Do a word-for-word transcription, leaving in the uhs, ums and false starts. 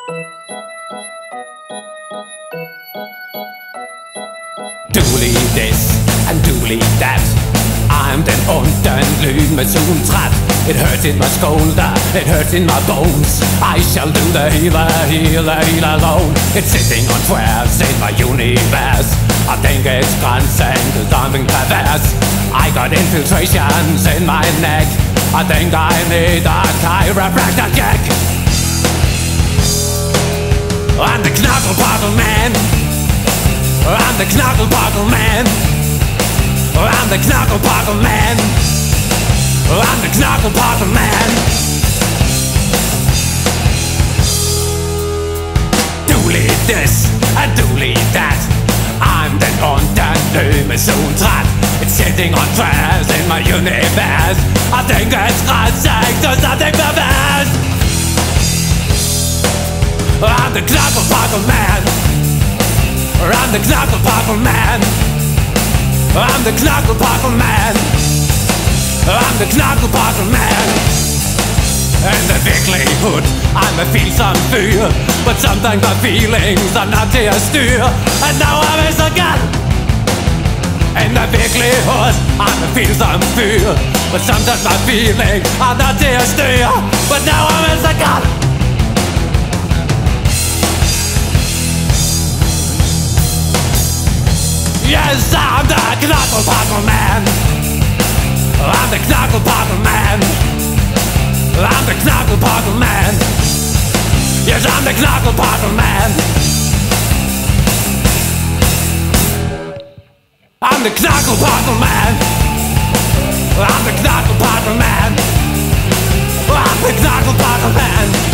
Du lige this, and du lige that. I'm den onde, en lynmetun træt. It hurts in my shoulder, it hurts in my bones. I shall do the healer, healer, heal alone. It's sitting on squares in my universe. I think it's consent to something perverse. I got infiltrations in my neck. I think I need a chiropractor check. I'm the knuckle bottle man. I'm the knuckle bottle man. I'm the knuckle bottle man. I'm the knuckle bottle man. Du lige this, and du lige that. I'm den onde, lynmetun træt. It's sitting on trash in my universe. I think it's consent to something perverse. I'm the knuckle bottle man. I'm the knuckle bottle man. I'm the knuckle bottle man. I'm the knuckle bottle man. In the virkelighed, I'm a feelsom fyr. But sometimes my feelings are not til at styre. And now I'm in så galt. In the virkelighed, I'm a feelsom fyr. But sometimes my feelings are not til at styre. But now I'm in så galt. Yes, I'm the knuckle bottle man. I'm the knuckle bottle man. I'm the knuckle bottle man. Yes, I'm the knuckle bottle man. I'm the knuckle bottle man. I'm the knuckle bottle man. I'm the knuckle bottle man.